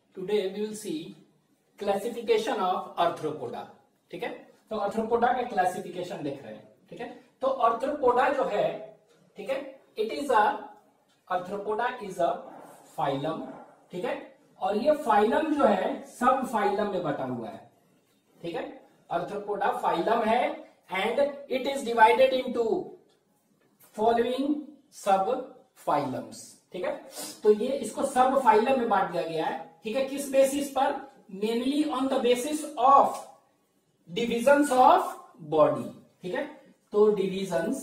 Today we will see classification of arthropoda. ठीक है, तो आर्थ्रोपोडा का क्लासिफिकेशन देख रहे हैं। ठीक है, तो आर्थ्रोपोडा जो है, ठीक है, it is arthropoda is a phylum. ठीक है, और ये फाइलम जो है सब फाइलम में बटा हुआ है। ठीक है, आर्थ्रोपोडा फाइलम है and it is divided into following sub phylums. ठीक है, तो ये इसको सब फाइलम में बांट दिया गया है। ठीक है, किस बेसिस पर? Mainly on the basis of divisions of body. ठीक है, तो डिविजन्स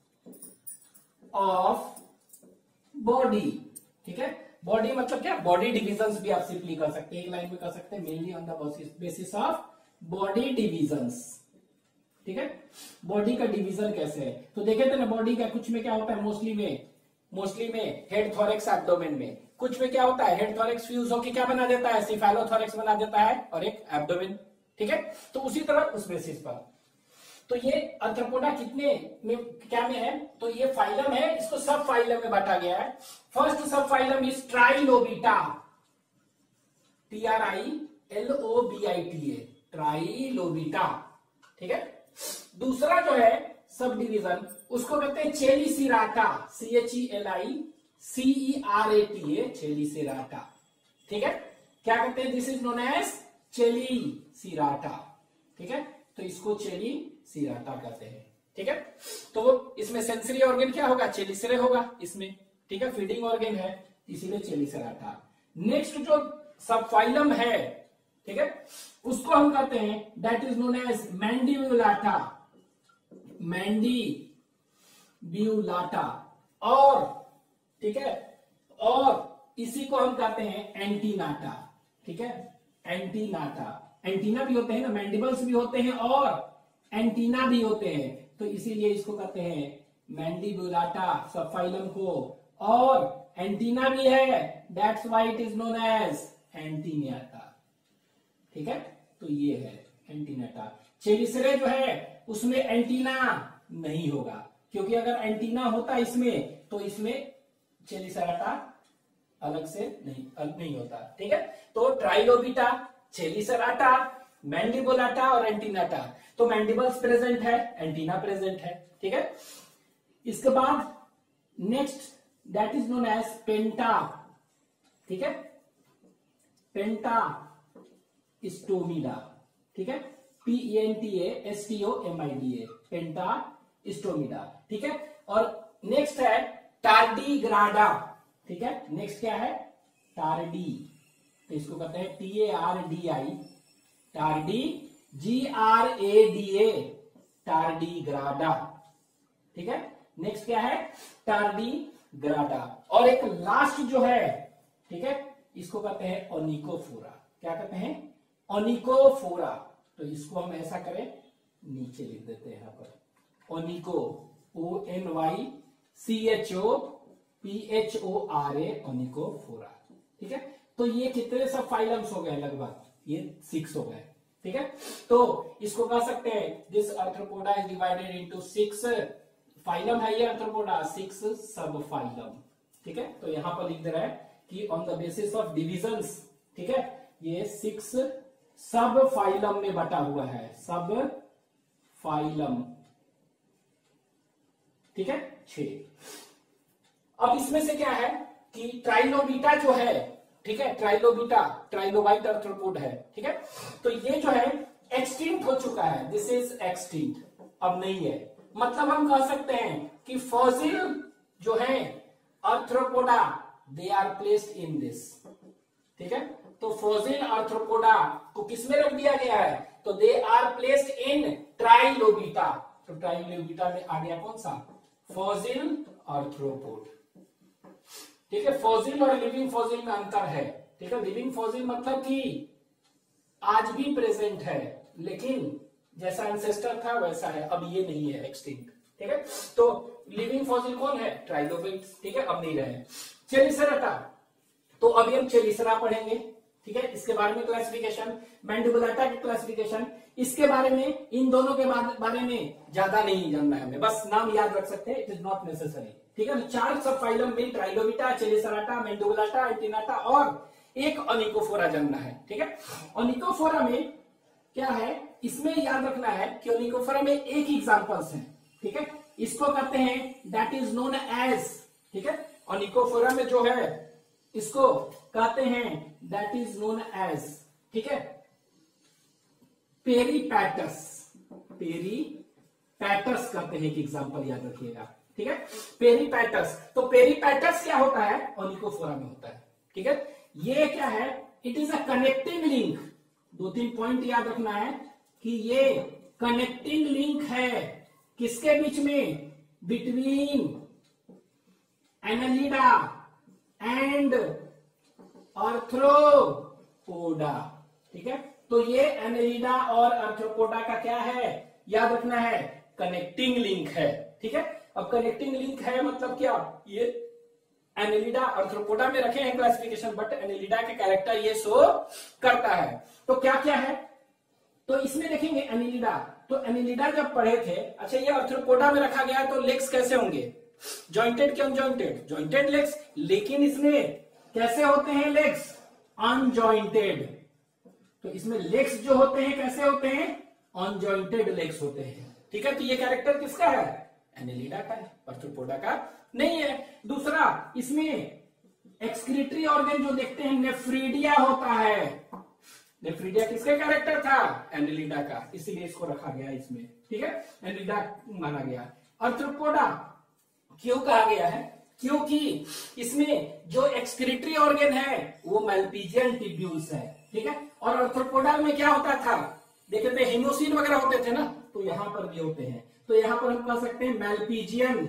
ऑफ बॉडी। ठीक है, बॉडी मतलब क्या? बॉडी डिविजन्स भी आप सिंपली कर सकते हैं, एक लाइन में कर सकते हैं, mainly on the basis of body divisions. ठीक है, बॉडी का डिवीजन कैसे है? तो देखे थे ना, बॉडी का कुछ में क्या होता है, मोस्टली में हेड, थोरैक्स, एब्डोमेन में। कुछ में क्या होता है, हेड थोरैक्स फ्यूज होकर क्या बना देता है, सिफेलोथोरैक्स बना देता है और एक एब्डोमेन। ठीक है, तो उसी तरह उस बेसिस पर। तो ये आर्थ्रोपोडा कितने में, क्या में है? तो ये फाइलम है, इसको सब फाइलम में बांटा गया है। First sub phylum is trilobita, TRILOBITA, trilobita. ठीक है, दूसरा जो है सब डिवीजन, उसको कहते हैं चेलिसेराटा, CHELICERATA, चेलिसेराटा। ठीक है, क्या कहते हैं? This is known as chelicerata. ठीक है, तो इसको चेलिसेराटा कहते हैं। ठीक है, तो इसमें सेंसरी ऑर्गन क्या होगा? चेलिसेरे होगा इसमें। ठीक है, फीडिंग ऑर्गन है, इसीलिए चेलिसेराटा। नेक्स्ट जो सब फाइलम है, ठीक है, उसको हम कहते हैं that is known as mandibulata, mandibulata. और ठीक है, और इसी को हम कहते हैं एंटीनाटा। ठीक है, एंटीनाटा। एंटीना भी होते हैं ना, मैंडिबल्स भी होते हैं और एंटीना भी होते हैं, तो इसीलिए इसको कहते हैं मैंडिब्यूलाटा सब फाइलम को। और एंटीना भी है, that's why it is known as antennata. ठीक है, तो ये है एंटीनाटा। चेलिसेरे जो है उसमें एंटीना नहीं होगा, क्योंकि अगर एंटीना होता इसमें तो इसमें चेलिसेराटा अलग से नहीं होता। ठीक है, तो ट्राइलोबिटा, चेलिसेराटा, मैंडिबुलाटा और एंटीनाटा। तो मैंडिबल्स प्रेजेंट है, एंटीना प्रेजेंट है। ठीक है, इसके बाद next that is known as penta. ठीक है, पेंटा स्टोमिडा। ठीक है, PENTASTOMIDA, पेंटा स्टोमिडा। ठीक है, और नेक्स्ट है टार्डीग्राडा। ठीक है, नेक्स्ट क्या है? टार्डी, तो इसको कहते हैं TARDI, टार्डी, GRADA, टार्डीग्राडा। ठीक है, नेक्स्ट क्या है? टार्डीग्राडा। और एक लास्ट जो है, ठीक है, इसको कहते हैं ओनिकोफोरा। क्या कहते हैं? ओनिकोफोरा। तो इसको हम ऐसा करें, नीचे लिख देते हैं यहां पर, ओनिको, ONYCHOPHORA, ओनिकोफोरा। ठीक है, तो ये कितने सब फाइलम्स हो गए? लगभग ये 6 हो गए। ठीक है, तो इसको कह सकते हैं this arthropoda is divided into 6 phylum है ये आर्थ्रोपोडा, 6 सब फाइलम। ठीक है, तो यहां पर लिख दे रहा है कि on the basis of divisions, ठीक है, ये 6 सब फाइलम में बटा हुआ है, सब फाइलम। ठीक है, 6। अब इसमें से क्या है कि ट्राइलोबिटा जो है, ठीक है, ट्राइलोबिटा ट्राइलोबाइट आर्थ्रोपोड है। ठीक है, तो ये जो है एक्सटिंक्ट हो चुका है, दिस इज एक्सटिंक्ट, अब नहीं है। मतलब हम कह सकते हैं कि फॉसिल जो है arthropoda, they are placed in this. ठीक है, तो फॉसिल आर्थ्रोपोडा को किसमें रख दिया गया है? तो दे आर प्लेस्ड इन ट्राइलोबिटा। तो ट्राइलोबिटा में आ गया कौन सा? Fossil arthropod. ठीक है, फॉसिल और लिविंग फॉसिल में अंतर है। ठीक है, लिविंग फॉसिल मतलब कि आज भी प्रेजेंट है, लेकिन जैसा एंसेस्टर था वैसा है, अब ये नहीं है, एक्सटिंक्ट। ठीक है, तो लिविंग फॉसिल कौन है? ट्राइलोबिट्स। ठीक है, अब नहीं रहे। चेलिसेराटा, तो अभी हम चेलिसेरा पढ़ेंगे। ठीक है, इसके बारे में क्लासिफिकेशन, मैंडिबुलाटा की क्लासिफिकेशन, इसके बारे में, इन दोनों के बारे में ज्यादा नहीं जानना है हमें, बस नाम याद रख सकते हैं, इट इज नॉट नेसेसरी। ठीक है, 4 सब फाइलम में ट्राइलोबिटा, चेलिसेराटा, मैंडिबुलाटा, एंटीनाटा और एक ओनिकोफोरा जानना है, ठीक है। ओनिकोफोरा में क्या है, इसमें याद रखना है कि ओनिकोफोरा में एक एग्जांपल्स है, ठीक है। इसको कहते हैं दैट इज नोन एज, ठीक है। ओनिकोफोरा में जो है इसको कहते हैं दैट इज नोन एज, ठीक है, पेरीपैटस। पेरीपैटस कहते हैं, एक एग्जांपल याद रखिएगा, ठीक है। पेरीपैटस, तो पेरीपैटस क्या होता है, ओनिकोफोरा में होता है, ठीक है। ये क्या है, it is a connecting link. 2-3 point याद रखना है कि ये कनेक्टिंग लिंक है किसके बीच में, बिटवीन एनालिडा एंड आर्थ्रोपोडा, ठीक है। तो ये एनालिडा और आर्थ्रोपोडा का क्या है, याद रखना है, कनेक्टिंग लिंक है, ठीक है। अब कनेक्टिंग लिंक है मतलब क्या, ये एनालिडा आर्थ्रोपोडा में रखे हैं क्लासिफिकेशन, बट एनालिडा के कैरेक्टर ये शो करता है। तो क्या क्या है, तो इसमें देखेंगे एनालिडा, तो एनालिडा जब पढ़े थे, अच्छा ये आर्थ्रोपोडा में रखा गया तो लेग्स कैसे होंगे, जॉइंटेड के अनजॉइंटेड, जॉइंटेड लेग्स, लेकिन इसमें कैसे होते हैं लेग्स, अनजॉइंटेड। तो इसमें लेग्स जो होते हैं कैसे होते हैं, अनजॉइंटेड लेग्स होते हैं, ठीक है। तो ये कैरेक्टर किसका है, एनालिडा का है, आर्थ्रोपोडा का नहीं है। दूसरा, इसमें एक्सक्रीटरी ऑर्गन जो देखते हैं नेफ्रीडिया होता है। नेफ्रीडिया किसका कैरेक्टर था, एनालिडा का, इसीलिए इसको रखा गया इसमें, ठीक है, एनालिडा माना गया। आर्थ्रोपोडा क्यों कहा गया है, क्योंकि इसमें जो एक्सक्रीटरी ऑर्गन है वो मैल्पीजियन टिब्यूल्स है, ठीक है। और आर्थ्रोपोडा में क्या होता था, देखे थे हेमोसिन वगैरह होते थे ना, तो यहां पर भी होते हैं। तो यहां पर हम कह सकते हैं मैल्पीजियन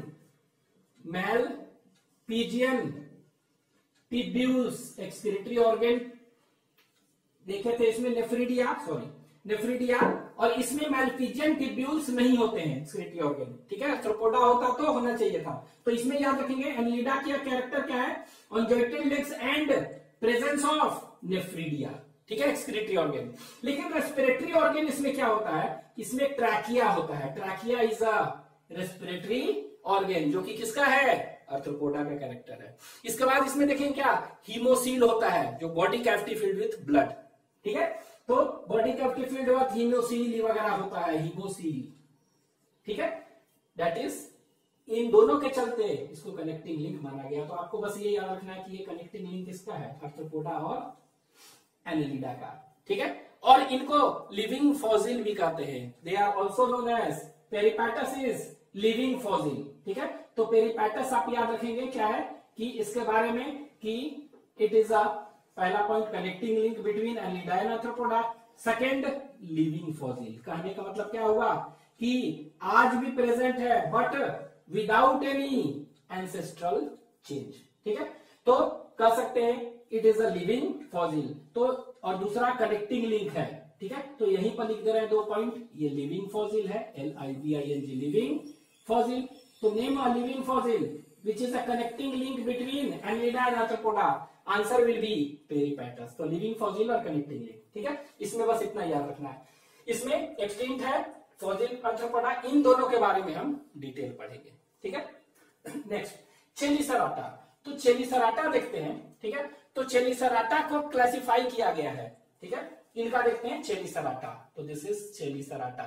टिब्यूल्स एक्सक्रीटरी ऑर्गन। देखे थे इसमें नेफ्रीडिया, और इसमें मैल्पीजियन टिब्यूल्स नहीं होते हैं एक्सक्रीटरी ऑर्गन, ठीक है। आर्थ्रोपोडा होता तो होना चाहिए था। तो इसमें याद रखेंगे एनालिडा का कैरेक्टर क्या है, unjointed legs and presence of nephridia, ठीक है, एक्सक्रीटरी ऑर्गन। लेकिन रेस्पिरेटरी ऑर्गन इसमें क्या होता है, इसमें ट्रैकिया होता है। Trachea is a respiratory organ, जो कि किसका है, आर्थ्रोपोडा का कैरेक्टर है। इसके बाद इसमें देखें क्या, हीमोसील होता है, जो body cavity filled with blood, ठीक है। तो body cavity filled with haemocoel वगैरह होता है, हीमोसील, ठीक है। दैट इज, इन दोनों के चलते इसको कनेक्टिंग लिंक माना गया। तो आपको बस ये याद रखना है कि ये कनेक्टिंग लिंक किसका है, आर्थ्रोपोडा और एनालिडा का, ठीक है। और इनको लिविंग फॉसिल भी कहते हैं, they are also known as peripatus is living fossil, ठीक है। तो पेरीपैटस आप याद रखेंगे क्या है कि इसके बारे में कि इट इज अ, पहला point connecting link between annelida and arthropoda, second living fossil. कहने का मतलब क्या हुआ कि आज भी प्रेजेंट है but without any ancestral change, ठीक है। तो कह सकते हैं it is a living fossil. तो और दूसरा कनेक्टिंग लिंक है, ठीक है। तो यहीं पर लिख दे रहे हैं 2 पॉइंट, ये लिविंग फॉसिल है, LIVING, लिविंग फॉसिल। तो name a living fossil which is a connecting link between annelida and arthropoda, answer will be peripatus. तो लिविंग फॉसिल और कनेक्टिंग लिंक, ठीक है। इसमें बस इतना याद रखना है। इसमें एक्सटिंक्ट है फॉसिल, आर्थ्रोपोडा, इन दोनों के बारे में हम डिटेल पढ़ेंगे, ठीक है। Next, chelicerata. तो चेलिसराटा देखते हैं, ठीक है। तो चेलिसराटा को क्लासिफाई किया गया है, ठीक है। इनका देखते हैं चेलिसराटा। तो दिस इज चेलिसराटा,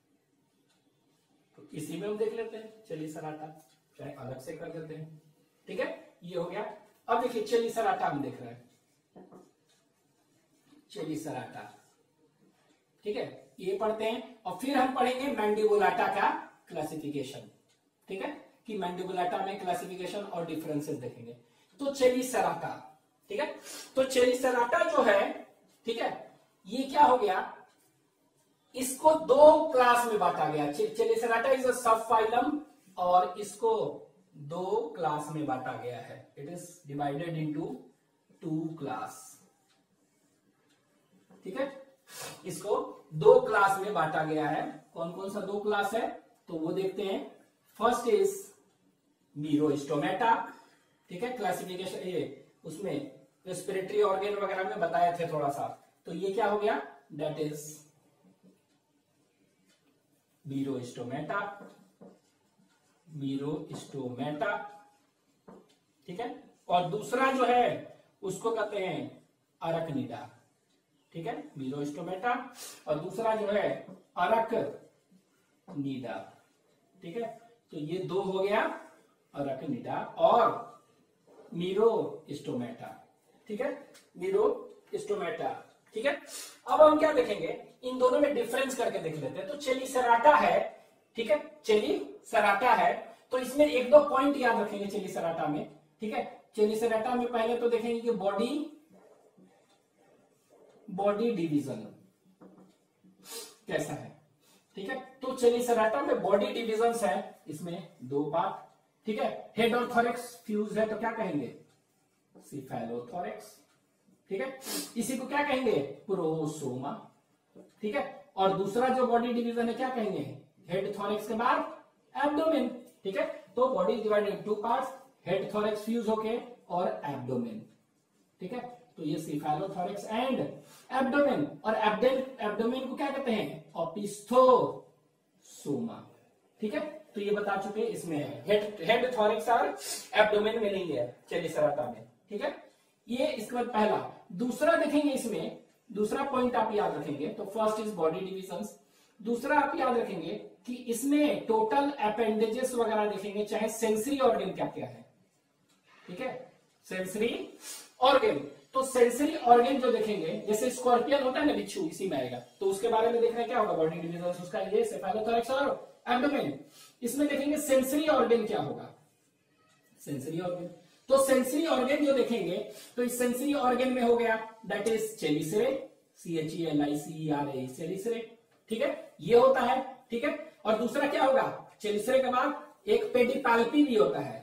तो इसी में हम देख लेते हैं चेलिसराटा, चाहे अलग से कर देते हैं, ठीक है। ये हो गया। अब देखिए चेलिसराटा हम देख रहे हैं, चेलिसराटा, ठीक है, ये पढ़ते हैं। और फिर हम पढ़ेंगे मैंडिबुलाटा का क्लासिफिकेशन, ठीक है, कि मैंडिबुलाटा में क्लासिफिकेशन और डिफरेंसेस देखेंगे। तो चेलिसराटा, ठीक है। तो चेलिसराटा जो है, ठीक है, ये क्या हो गया, इसको 2 क्लास में बांटा गया। चेलिसराटा इज अ सब फाइलम, और इसको 2 क्लास में बांटा गया है। It is divided into 2 class, ठीक है। इसको 2 क्लास में बांटा गया है। कौन कौन सा 2 क्लास है, तो वो देखते हैं। फर्स्ट इज मीरोस्टोमेटा, ठीक है, क्लासिफिकेशन ये उसमें रेस्पिरेटरी ऑर्गन वगैरह में बताए थे थोड़ा सा। तो ये क्या हो गया, दैट इज मीरोस्टोमेटा, ठीक है। और दूसरा जो है उसको कहते हैं अरकनिडा, ठीक है, मीरोस्टोमेटा, और दूसरा जो है अरकनिडा, ठीक है। तो ये दो हो गया अरकनिडा और मीरोस्टोमेटा, ठीक है, मीरोस्टोमेटा, ठीक है। अब हम क्या देखेंगे, इन दोनों में डिफरेंस करके देख लेते हैं। तो चेलीसेराटा है, ठीक है, चेलीसेराटा है, तो इसमें एक दो पॉइंट याद रखेंगे चेलीसेराटा में, ठीक है। चेलीसेराटा में पहले तो देखेंगे कि बॉडी डिवीजन कैसा है, ठीक है। तो चेलीसेराटा में बॉडी डिविजन्स है, इसमें दो पार्ट, ठीक है। हेड और थोरेक्स फ्यूज है तो क्या कहेंगे, सिफेलोथोरेक्स, ठीक है। इसी को क्या कहेंगे, प्रोसोमा, ठीक है। और दूसरा जो बॉडी डिवीजन है क्या कहेंगे, हेड थोरेक्स के बाद एब्डोमेन, ठीक है। तो body divided in two parts, head thorax fuse होके और एब्डोमेन, ठीक है। तो ये सिफेलोथोरेक्स एंड एब्डोमेन, और एब्डोमेन को क्या कहते हैं, ओपिस्थोसोमा, ठीक है। तो ये बता चुके, इसमें है हेड थोरेक्स और एब्डोमेन मिलेंगे है चेलीसेराटा में, ठीक है। ये इसके बाद पहला। दूसरा देखेंगे, इसमें दूसरा पॉइंट आप याद रखेंगे, तो फर्स्ट इज बॉडी डिविजन्स। दूसरा आप याद रखेंगे कि इसमें टोटल अपेंडेजेस वगैरह देखेंगे, चाहे सेंसरी ऑर्गन क्या क्या है, ठीक है, सेंसरी ऑर्गन। तो सेंसरी ऑर्गन जो देखेंगे, जैसे स्कॉर्पियन होता है ना, बिच्छू, इसी में आएगा, तो उसके बारे में देखना क्या होगा, बॉडी डिविजन्स उसका ये सेफेलोथोरेक्स और एब्डोमेन। इसमें देखेंगे सेंसरी ऑर्गन क्या होगा, सेंसरी ऑर्गन। तो सेंसरी ऑर्गन जो देखेंगे, तो इस सेंसरी ऑर्गन में हो गया that is chelicerae, CHELICERA, chelicerae, ठीक है, ये होता है, ठीक है। और दूसरा क्या होगा, चेलिसेरे के बाद एक पेडिपाल्पी भी होता है,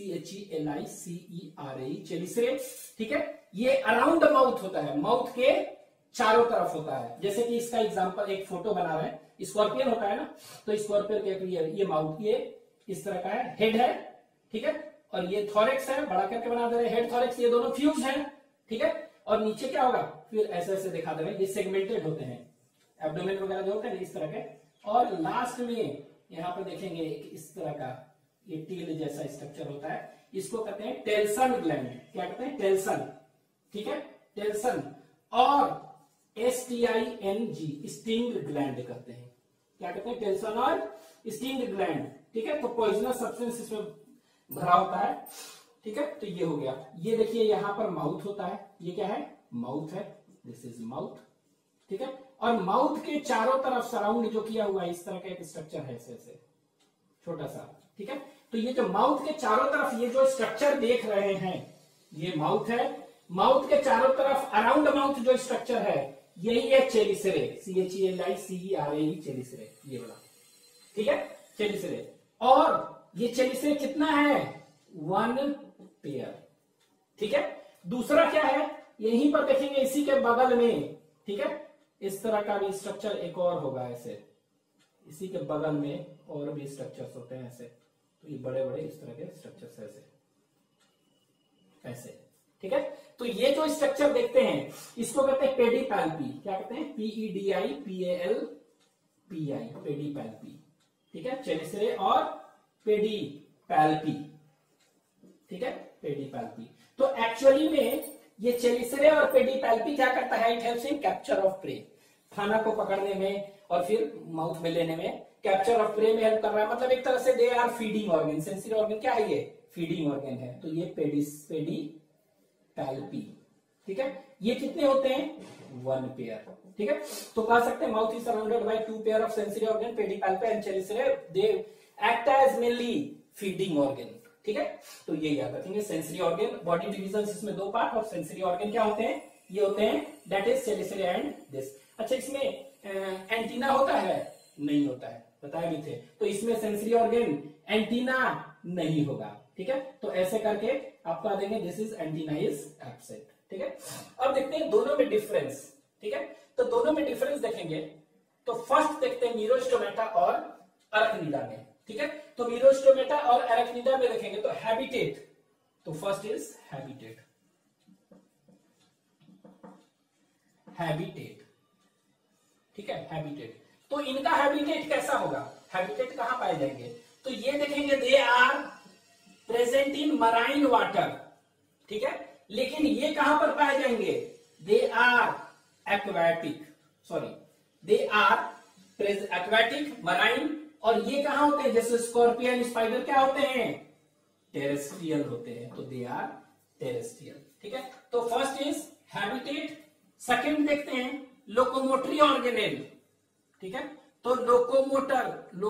CHELICERA, चेलिसेरे, ठीक है। ये अराउंड माउथ होता है, माउथ के चारों तरफ होता है। जैसे कि इसका एग्जांपल, एक फोटो बना रहे हैं, स्कॉर्पियन होता है ना, तो स्कॉर्पियन के ये माउथ ये इस तरह का है, हेड है, ठीक है, और ये थोरेक्स है, बड़ा करके बना दे रहे हैं, हेड थोरेक्स, ये दोनों फ्यूज है, ठीक है। और नीचे क्या होगा, फिर ऐसे ऐसे दिखा दे रहे हैं, ये सेगमेंटेड होते हैं, एब्डोमेन वगैरह जो होते हैं इस तरह के। और लास्ट में यहाँ पर देखेंगे इस तरह का ये टील जैसा स्ट्रक्चर होता है, इसको कहते हैं टेल्सन ग्लैंड। क्या कहते हैं, टेल्सन, ठीक है, टेल्सन। और STING, स्टिंग ग्लैंड कहते हैं। क्या कहते हैं, टेल्सन और स्टिंग ग्लैंड, ठीक है। तो पॉइजनस सब्सटेंस इसमें भरा होता है, ठीक है। तो ये हो गया। ये देखिए यहाँ पर माउथ होता है, ये क्या है, माउथ है, दिस इज माउथ, ठीक है। और माउथ के चारों तरफ सराउंड जो किया हुआ है, इस तरह का एक स्ट्रक्चर है, ऐसे छोटा सा, ठीक है। तो ये जो माउथ के चारों तरफ ये जो स्ट्रक्चर देख रहे हैं, ये माउथ है, माउथ के चारों तरफ अराउंड माउथ जो स्ट्रक्चर है, यही है चेलिसेरे, CHELICERA, चेलिसेरे, ये वाला, ठीक है, चेलिसेरे। और ये चेलिसेरे कितना है, 1 पेयर, ठीक है। दूसरा क्या है, यहीं पर देखेंगे, इसी के बगल में, ठीक है, इस तरह का भी स्ट्रक्चर एक और होगा, ऐसे इसी के बगल में और भी स्ट्रक्चर्स होते हैं ऐसे। तो ये बड़े बड़े इस तरह के स्ट्रक्चर्स ऐसे ऐसे, ठीक है। तो ये जो स्ट्रक्चर देखते हैं, इसको कहते हैं पेडिपाल्पी। क्या कहते हैं, PEDIPALPI, पेडिपाल्पी, ठीक है, चेलिसेरे और पेडिपाल्पी, ठीक है, पेडिपाल्पी। तो एक्चुअली में ये चेलिसेरे और पेडिपाल्पी क्या करता है, it helps in capture of prey, खाना को पकड़ने में और फिर माउथ में लेने में, कैप्चर ऑफ प्रे में हेल्प कर रहा है। मतलब एक तरह से they are feeding organ. Sensory organ क्या है, ये फीडिंग ऑर्गन है। तो ये पेडिपाल्पी, ठीक है। ये कितने होते हैं, 1 पेयर, ठीक है। तो कह सकते हैं mouth is surrounded by 2 pair of sensory organ, pedipalpi and chelicerae, they act as mainly feeding organ, ठीक है। तो ये याद रखेंगे, सेंसरी ऑर्गन, बॉडी डिविजन इसमें 2 पार्ट, और सेंसरी ऑर्गन क्या होते हैं, ये होते हैं that is chelicerae and this. अच्छा, इसमें एंटीना होता है, नहीं होता है, बताए भी थे। तो इसमें सेंसरी ऑर्गन एंटीना नहीं होगा, ठीक है। तो ऐसे करके आप कह देंगे this is antenna is absent, ठीक है। अब देखते हैं दोनों में डिफरेंस, ठीक है। तो दोनों में डिफरेंस देखेंगे, तो फर्स्ट देखते हैं मीरोस्टोमेटा और अरकनिडा में, ठीक है। तो मीरोस्टोमेटा और अरकनिडा में देखेंगे तो हैबिटेट, तो फर्स्ट इज हैबिटेट, हैबिटेट, ठीक है, हैबिटेट। तो इनका हैबिटेट कैसा होगा, हैबिटेट कहां पाए जाएंगे, तो ये देखेंगे they are present in marine water, ठीक है। लेकिन ये कहां पर पाए जाएंगे, they are aquatic, sorry they are aquatic, marine, और ये कहां होते हैं, जैसे स्कॉर्पियन, स्पाइडर क्या होते हैं, टेरेस्ट्रियल होते हैं, तो दे आर टेरेस्ट्रियल। ठीक है, तो फर्स्ट इज हैबिटेट। सेकंड देखते हैं लोकोमोटरी ऑर्गेनेल। ठीक है, तो लोकोमोटरी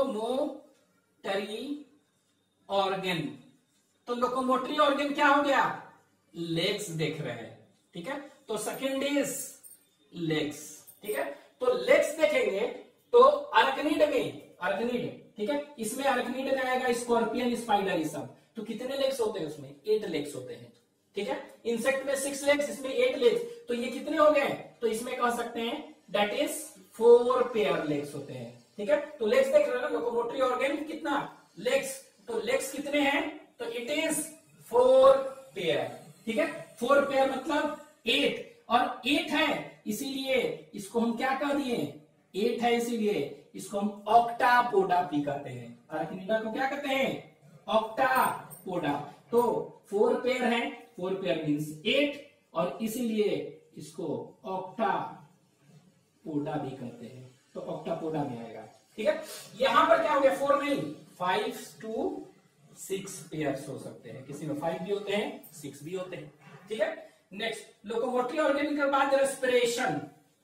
ऑर्गन, तो लोकोमोटरी ऑर्गन क्या हो गया, लेग्स देख रहे हैं। ठीक है, तो सेकंड इज लेग्स। ठीक है, तो लेग्स देखेंगे तो अरकनीड में, अरकनीड, ठीक है, इसमें अरकनीड में आएगा स्कॉर्पियन, स्पाइडर, ये सब, तो कितने लेग्स होते हैं उसमें, 8 लेग्स होते हैं। ठीक है, इंसेक्ट में 6 लेग्स, इसमें 8 लेग्स, तो ये कितने हो गए, तो इसमें कह सकते हैं दैट इज 4 पेयर लेग्स होते हैं। ठीक है, तो लेग्स देख रहे हो ना, लोकोमोटरी ऑर्गन कितना, लेग्स, तो लेग्स कितने हैं, तो इट इज 4 पेयर। ठीक है, 4 पेयर मतलब 8, और 8 है इसीलिए इसको हम क्या कह दिए, 8 है इसीलिए इसको हम ऑक्टापोडा भी कहते हैं। अरकनीडा को क्या कहते हैं, ऑक्टापोडा। तो 4 पेयर है, 4 पेयर मीन्स 8, और इसीलिए इसको ऑक्टापोडा भी कहते हैं, तो ऑक्टापोडा में आएगा। ठीक है, यहां पर क्या हो गया, 4 नहीं 5 to 6 पेयर्स हो सकते हैं, किसी में 5 भी होते हैं, 6 भी होते हैं। ठीक है, नेक्स्ट लोकोमोटरी ऑर्गन के बाद रेस्पिरेशन,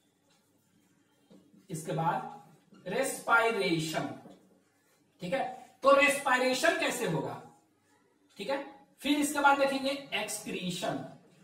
इसके बाद रेस्पायरेशन। ठीक है, तो रेस्पायरेशन कैसे होगा, ठीक है, फिर इसके बाद देखेंगे एक्सक्रीशन।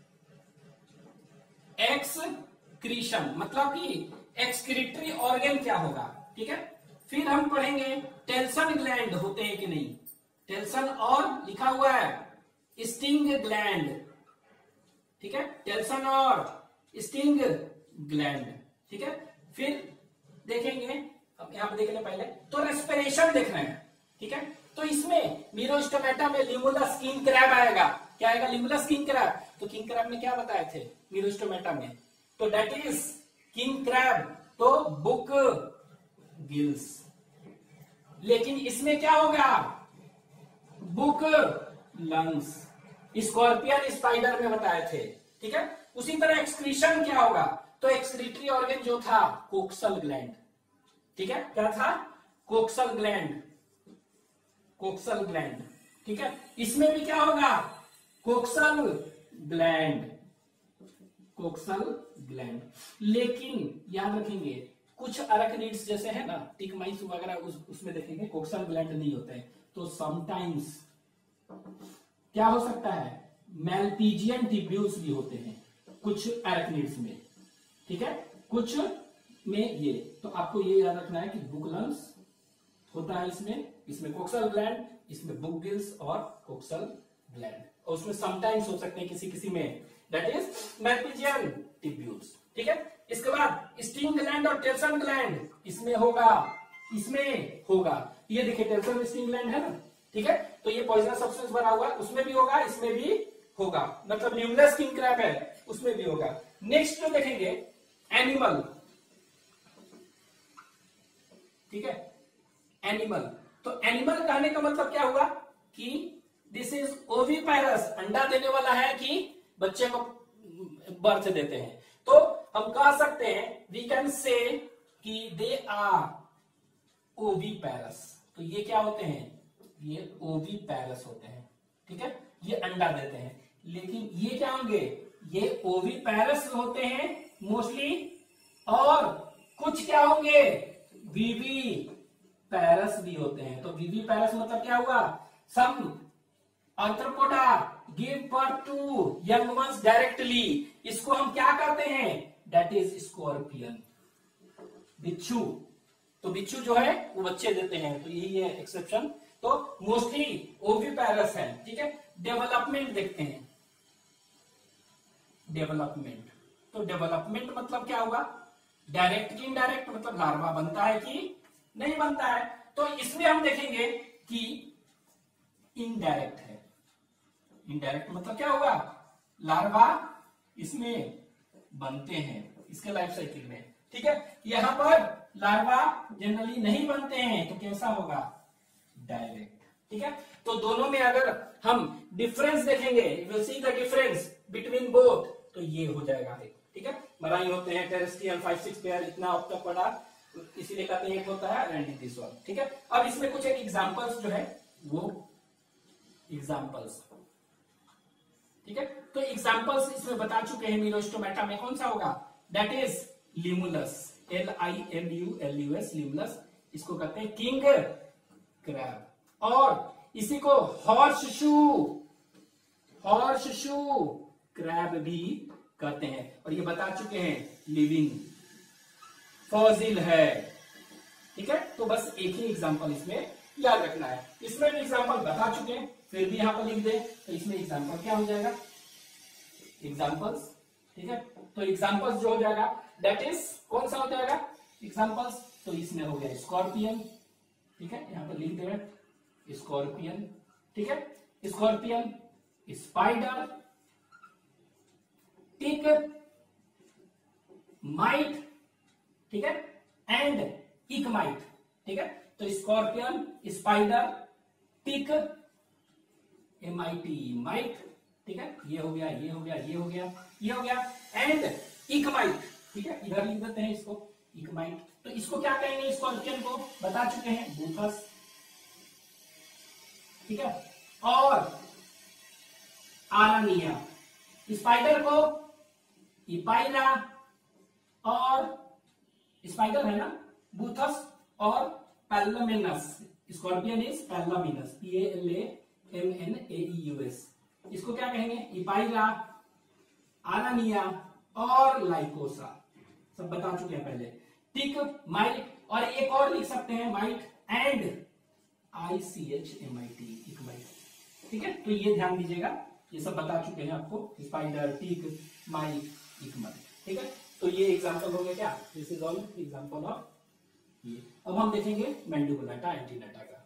एक्सक्रीशन मतलब कि एक्सक्रीटरी ऑर्गन क्या होगा। ठीक है, फिर हम पढ़ेंगे टेल्सन ग्लैंड होते हैं कि नहीं, टेल्सन और लिखा हुआ है स्टिंग ग्लैंड। ठीक है, टेल्सन और स्टिंग ग्लैंड। ठीक है, फिर देखेंगे, अब यहां पर देखने पहले तो रेस्पिरेशन देख रहे हैं। ठीक है, तो इसमें मीरोस्टोमेटा में लिमुलस किंग क्रैब आएगा, क्या आएगा, लिमुलस किंग क्रैब। तो किंग क्रैब में क्या बताए थे मीरोस्टोमेटा में, तो दैट इज किंग क्रैब, तो बुक गिल्स। लेकिन इसमें क्या होगा, बुक लंग्स, स्कॉर्पियन, स्पाइडर में बताए थे। ठीक है, उसी तरह एक्सक्रीशन क्या होगा, तो एक्सक्रीटरी ऑर्गन जो था कोक्सल ग्लैंड। ठीक है, क्या था, कोक्सल ग्लैंड, कोक्सल ग्लैंड। ठीक है, इसमें भी क्या होगा, कोक्सल ग्लैंड, कोक्सल ग्लैंड। लेकिन याद रखेंगे कुछ अरकनीड्स जैसे है ना, टिक माइस वगैरह, उसमें देखेंगे कोक्सल ग्लैंड नहीं होते हैं। तो समटाइम्स क्या हो सकता है, मैल्पीजियन टिब्यूल्स भी होते हैं कुछ अरकनीड्स में। ठीक है, कुछ में ये, तो आपको ये याद रखना है कि बुकलंस होता है इसमें कोक्सल ग्लैंड, इसमें बुक गिल्स और कोक्सल ग्लैंड, और उसमें समटाइम्स हो सकते हैं किसी किसी में, दैट इज मैल्पीजियन टिब्यूल्स। ठीक है, इसके बाद स्टिंग ग्लैंड और टेल्सन ग्लैंड इसमें होगा, इसमें होगा, ये देखिए टेल्सन स्टिंग ग्लैंड है ना। ठीक है, तो ये पॉइजनस सब्सटेंस बना हुआ है, उसमें भी होगा, इसमें भी होगा, मतलब लिमुलस किंग क्रैब है उसमें भी होगा। नेक्स्ट जो देखेंगे एनिमल। ठीक है, एनिमल, तो एनिमल कहने का मतलब क्या हुआ कि दिस इज ओविपेरस, अंडा देने वाला है कि बच्चे को बर्थ देते हैं। तो हम कह सकते हैं, वी कैन से कि दे आर ओविपेरस। तो ये क्या होते हैं, ये ओविपेरस होते हैं। ठीक है, ये अंडा देते हैं, लेकिन ये क्या होंगे, ये ओविपेरस होते हैं मोस्टली, और कुछ क्या होंगे, वीवी पैरस भी होते हैं। तो वीवी पैरस मतलब क्या हुआ, some arthropoda give birth to young ones directly, इसको हम क्या कहते हैं, दैट इज स्कॉर्पियन, बिच्छू। तो बिच्छू जो है वो बच्चे देते हैं, तो यही है एक्सेप्शन। तो मोस्टली ओविपेरस है। ठीक है, डेवलपमेंट देखते हैं, डेवलपमेंट, तो डेवलपमेंट मतलब क्या होगा, डायरेक्ट की इनडायरेक्ट, मतलब लार्वा बनता है कि नहीं बनता है। तो इसमें हम देखेंगे कि इनडायरेक्ट है। इनडायरेक्ट मतलब क्या होगा, लार्वा इसमें बनते हैं इसके लाइफ साइकिल में। ठीक है, यहां पर लार्वा जनरली नहीं बनते हैं, तो कैसा होगा, डायरेक्ट। ठीक है, तो दोनों में अगर हम डिफरेंस देखेंगे, you will see the difference between both, तो ये हो जाएगा। ठीक है, मराई होते हैं, टेरेस्ट्रियल 5-6 पेयर, इतना अब तक पढ़ा, इसीलिए कहते हैं एक होता है एंड दिस वन। ठीक है, अब इसमें कुछ एक एग्जांपल्स जो है वो एग्जांपल्स, ठीक है, तो एग्जांपल्स इसमें बता चुके हैं। मीलोस्टोमेटा में कौन सा होगा, that is limulus, LIMULUS, limulus, इसको कहते हैं किंग क्रैब, और इसी को हॉर्स शू क्रैब भी कहते हैं, और ये बता चुके हैं लिविंग फॉसिल है। ठीक है, तो बस एक ही एग्जांपल इसमें याद रखना है। इसमें भी एग्जांपल बता चुके हैं, फिर भी यहां पर लिख दे तो इसमें एग्जांपल क्या हो जाएगा, एग्जांपल्स। ठीक है, तो एग्जांपल्स जो हो जाएगा दैट इज कौन सा हो जाएगा एग्जांपल्स, तो इसमें हो गया स्कॉर्पियन। ठीक है, यहां पर लिख दे रहे स्कॉर्पियन। ठीक है, स्कॉर्पियन, स्पाइडर, टिक, माइट, ठीक है, एंड इकमाइट। ठीक है, तो scorpion, spider, tick, MIT, mite. ठीक है, ये हो गया, ये हो गया, ये हो गया, ये हो गया, एंड इकमाइट। ठीक है, इधर लिख देते हैं इसको इकमाइट। तो इसको क्या कहेंगे, स्कॉर्पियन को बता चुके हैं बूथस। ठीक है, और आरानिया, स्पाइडर को इपाइला, और स्पाइडर है ना बूथस, और palamnaeus, scorpion is palamnaeus, PALAMNAEUS। इसको क्या कहेंगे, इपाइला, आरानिया और लाइकोसा, सब बता चुके हैं पहले। टिक, माइट, और एक और लिख सकते हैं माइट एंड ICHMIT, इकमाइट। ठीक है, तो ये ध्यान दीजिएगा, ये सब बता चुके हैं आपको, स्पाइडर, टिक, माइट, इकमाइट। ठीक है, तो ये एग्जांपल हो गया क्या, this is all example of ये। अब हम देखेंगे मैंडिबुलेटा एंटीनेटा का।